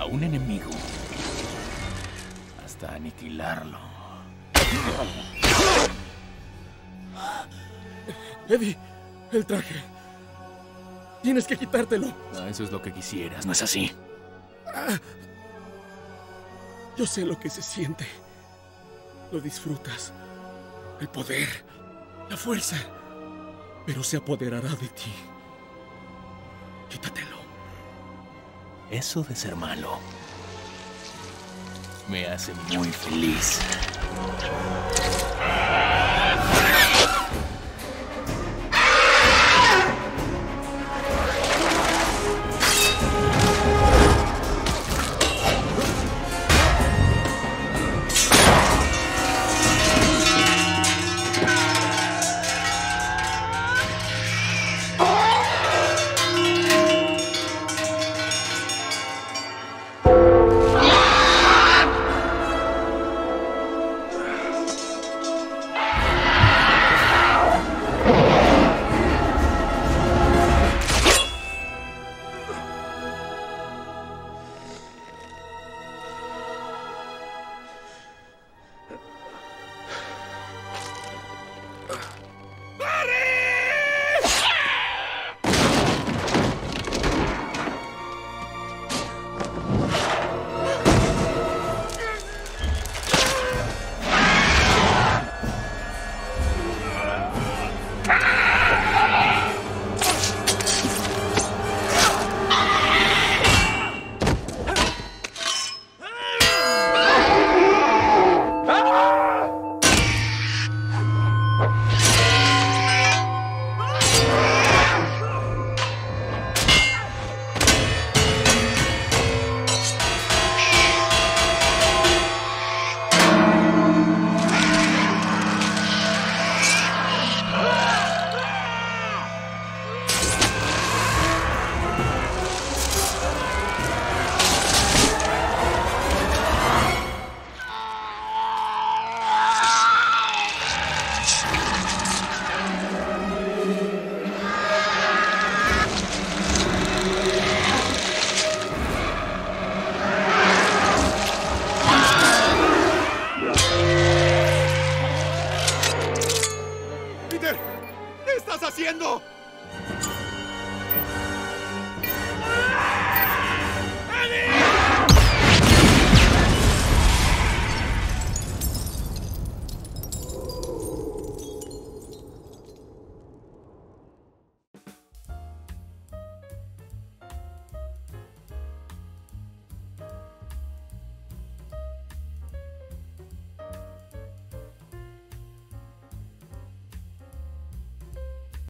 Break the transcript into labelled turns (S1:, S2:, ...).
S1: a un enemigo hasta aniquilarlo.
S2: Eddie, el traje. Tienes que quitártelo.
S1: Eso es lo que quisieras, ¿no es así?
S2: Yo sé lo que se siente. Lo disfrutas. El poder, la fuerza. Pero se apoderará de ti. Quítatelo.
S1: Eso de ser malo me hace muy feliz.